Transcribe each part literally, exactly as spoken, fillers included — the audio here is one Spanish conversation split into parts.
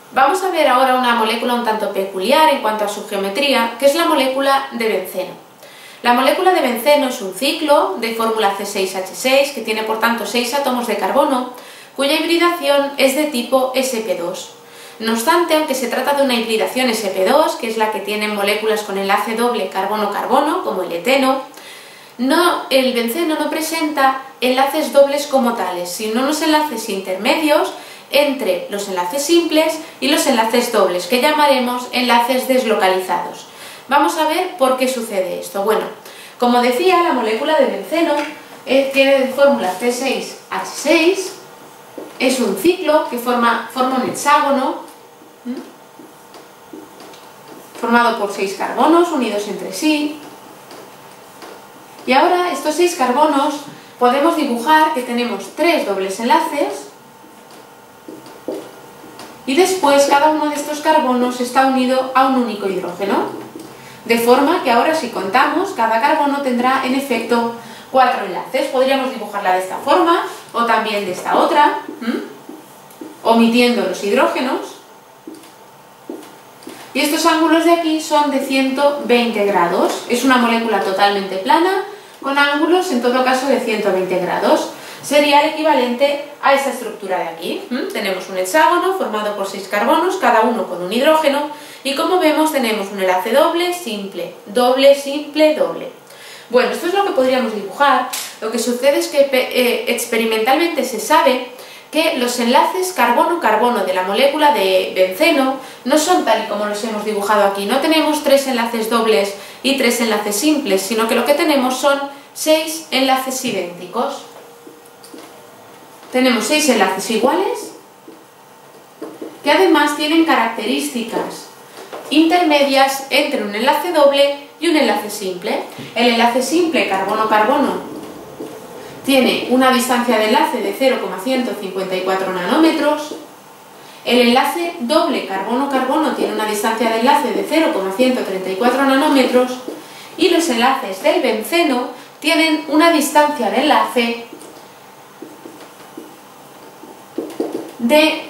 Vamos a ver ahora una molécula un tanto peculiar en cuanto a su geometría, que es la molécula de benceno. La molécula de benceno es un ciclo de fórmula C seis H seis que tiene por tanto seis átomos de carbono, cuya hibridación es de tipo S P dos. No obstante, aunque se trata de una hibridación S P dos, que es la que tienen moléculas con enlace doble carbono-carbono, como el eteno, no, el benceno no presenta enlaces dobles como tales, sino unos enlaces intermedios entre los enlaces simples y los enlaces dobles, que llamaremos enlaces deslocalizados. Vamos a ver por qué sucede esto. Bueno, como decía, la molécula de benceno eh, tiene de fórmula C seis H seis, es un ciclo que forma, forma un hexágono, ¿m? formado por seis carbonos unidos entre sí. Y ahora estos seis carbonos podemos dibujar que tenemos tres dobles enlaces y después cada uno de estos carbonos está unido a un único hidrógeno. De forma que ahora, si contamos, cada carbono tendrá en efecto cuatro enlaces. Podríamos dibujarla de esta forma o también de esta otra, ¿m? omitiendo los hidrógenos. Y estos ángulos de aquí son de ciento veinte grados. Es una molécula totalmente plana, con ángulos en todo caso de ciento veinte grados. Sería el equivalente a esta estructura de aquí. ¿Mm? Tenemos un hexágono formado por seis carbonos, cada uno con un hidrógeno, y como vemos tenemos un enlace doble, simple, doble, simple, doble. Bueno, esto es lo que podríamos dibujar. Lo que sucede es que eh, experimentalmente se sabe que los enlaces carbono-carbono de la molécula de benceno no son tal y como los hemos dibujado aquí. No tenemos tres enlaces dobles y tres enlaces simples, sino que lo que tenemos son seis enlaces idénticos. Tenemos seis enlaces iguales que además tienen características intermedias entre un enlace doble y un enlace simple. El enlace simple carbono-carbono tiene una distancia de enlace de cero coma ciento cincuenta y cuatro nanómetros. El enlace doble carbono-carbono tiene una distancia de enlace de cero coma ciento treinta y cuatro nanómetros. Y los enlaces del benceno tienen una distancia de enlace de,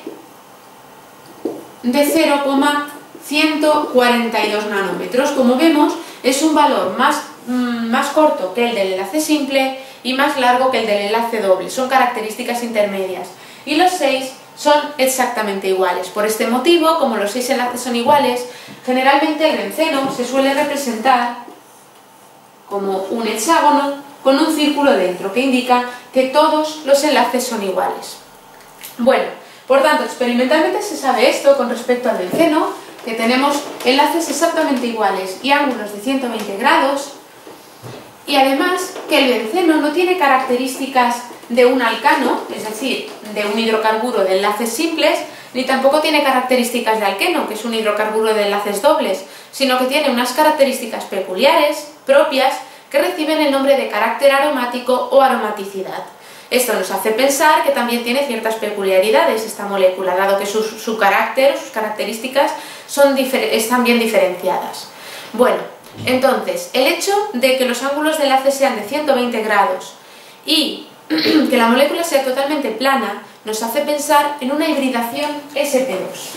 de cero coma ciento cuarenta y dos nanómetros. Como vemos, es un valor más, mmm, más corto que el del enlace simple y más largo que el del enlace doble. Son características intermedias. Y los seis son exactamente iguales. Por este motivo, como los seis enlaces son iguales, generalmente el benceno se suele representar como un hexágono con un círculo dentro, que indica que todos los enlaces son iguales. Bueno, por tanto, experimentalmente se sabe esto con respecto al benceno, que tenemos enlaces exactamente iguales y ángulos de ciento veinte grados, y además que el benceno no tiene características de un alcano, es decir, de un hidrocarburo de enlaces simples, ni tampoco tiene características de alqueno, que es un hidrocarburo de enlaces dobles, sino que tiene unas características peculiares, propias, que reciben el nombre de carácter aromático o aromaticidad. Esto nos hace pensar que también tiene ciertas peculiaridades esta molécula, dado que su, su carácter, sus características son están bien diferenciadas. Bueno, entonces, el hecho de que los ángulos de enlace sean de ciento veinte grados y que la molécula sea totalmente plana, nos hace pensar en una hibridación S P dos.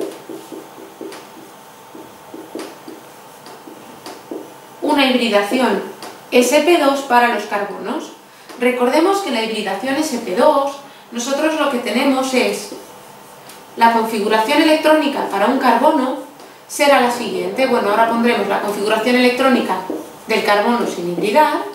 Una hibridación S P dos para los carbonos. Recordemos que en la hibridación S P dos nosotros lo que tenemos es la configuración electrónica para un carbono será la siguiente. Bueno, ahora pondremos la configuración electrónica del carbono sin hibridar.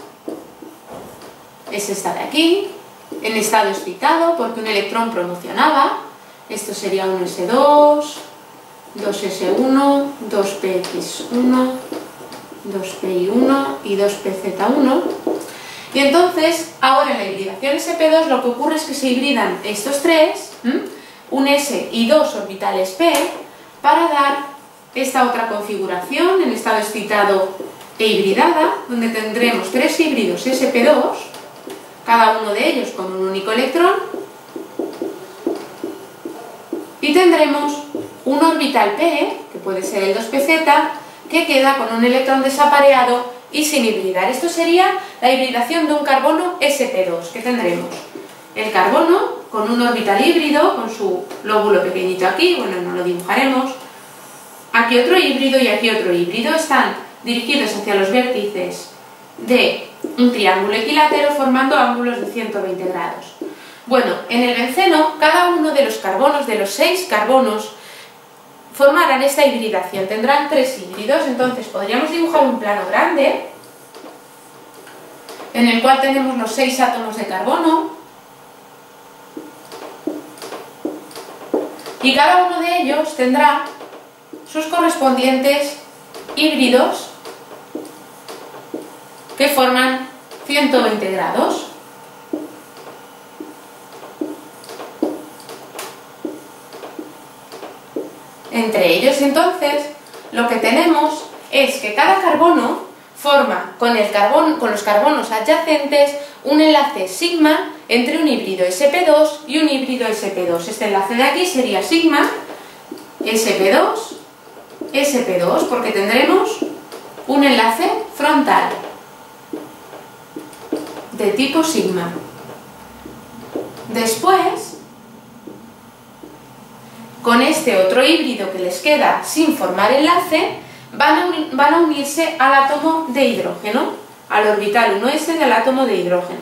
Es esta de aquí, en estado excitado porque un electrón promocionaba. Esto sería un S dos, dos S uno, dos P X uno, dos P I uno y dos P Z uno. Y entonces, ahora en la hibridación S P dos lo que ocurre es que se hibridan estos tres, ¿m? un S y dos orbitales P, para dar esta otra configuración en estado excitado e hibridada, donde tendremos tres híbridos S P dos, cada uno de ellos con un único electrón, y tendremos un orbital P, que puede ser el dos P Z, que queda con un electrón desapareado y sin hibridar. Esto sería la hibridación de un carbono S P dos, que tendremos el carbono con un orbital híbrido, con su lóbulo pequeñito aquí, bueno, no lo dibujaremos. Aquí otro híbrido y aquí otro híbrido, están dirigidos hacia los vértices de un triángulo equilátero formando ángulos de ciento veinte grados. Bueno, en el benceno, cada uno de los carbonos, de los seis carbonos, formarán esta hibridación, tendrán tres híbridos, entonces podríamos dibujar un plano grande en el cual tenemos los seis átomos de carbono y cada uno de ellos tendrá sus correspondientes híbridos que forman ciento veinte grados. Entre ellos, entonces, lo que tenemos es que cada carbono forma con, el carbono, con los carbonos adyacentes un enlace sigma entre un híbrido ese pe dos y un híbrido ese pe dos. Este enlace de aquí sería sigma ese pe dos ese pe dos, porque tendremos un enlace frontal de tipo sigma. Después, con este otro híbrido que les queda sin formar enlace, van a, uni van a unirse al átomo de hidrógeno, al orbital uno ese del átomo de hidrógeno.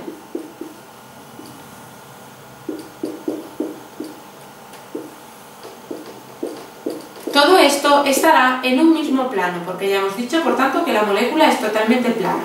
Todo esto estará en un mismo plano, porque ya hemos dicho, por tanto, que la molécula es totalmente plana.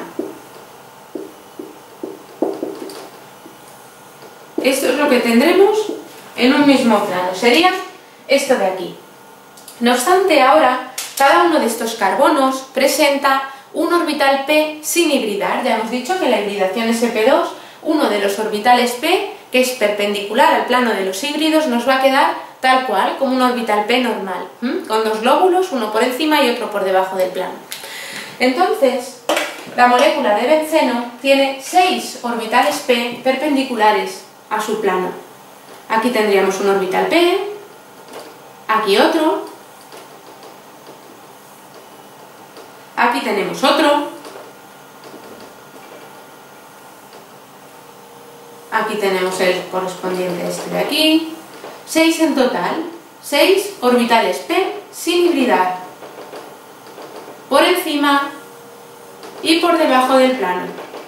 Esto es lo que tendremos en un mismo plano, sería esto de aquí. No obstante, ahora, cada uno de estos carbonos presenta un orbital p sin hibridar. Ya hemos dicho que la hibridación ese pe dos, uno de los orbitales p, que es perpendicular al plano de los híbridos, nos va a quedar tal cual, como un orbital p normal, ¿m? Con dos lóbulos, uno por encima y otro por debajo del plano. Entonces, la molécula de benceno tiene seis orbitales p perpendiculares a su plano. Aquí tendríamos un orbital p, aquí otro, aquí tenemos otro, aquí tenemos el correspondiente este de aquí, seis en total, seis orbitales p sin hibridar, por encima y por debajo del plano.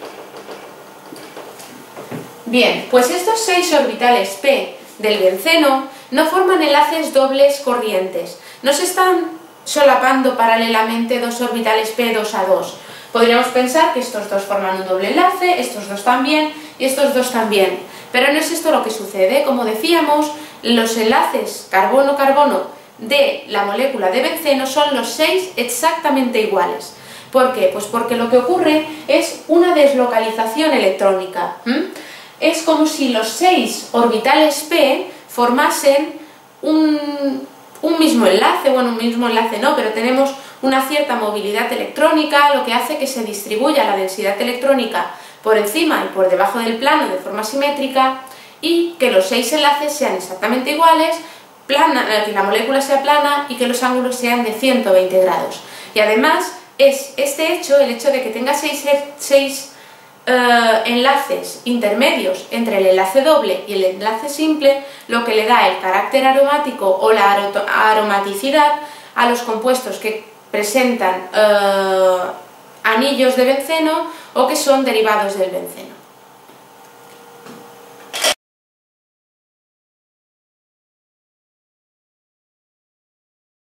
Bien, pues estos seis orbitales p del benceno no forman enlaces dobles corrientes, no se están solapando paralelamente dos orbitales p dos a dos. Podríamos pensar que estos dos forman un doble enlace, estos dos también y estos dos también, pero no es esto lo que sucede. Como decíamos, los enlaces carbono-carbono de la molécula de benceno son los seis exactamente iguales. ¿Por qué? Pues porque lo que ocurre es una deslocalización electrónica. ¿Mm? Es como si los seis orbitales p formasen un, un mismo enlace, bueno, un mismo enlace no, pero tenemos una cierta movilidad electrónica, lo que hace que se distribuya la densidad electrónica por encima y por debajo del plano de forma simétrica y que los seis enlaces sean exactamente iguales, plana, que la molécula sea plana y que los ángulos sean de ciento veinte grados. Y además es este hecho, el hecho de que tenga seis, seis Uh, enlaces intermedios entre el enlace doble y el enlace simple, lo que le da el carácter aromático o la aromaticidad a los compuestos que presentan uh, anillos de benceno o que son derivados del benceno.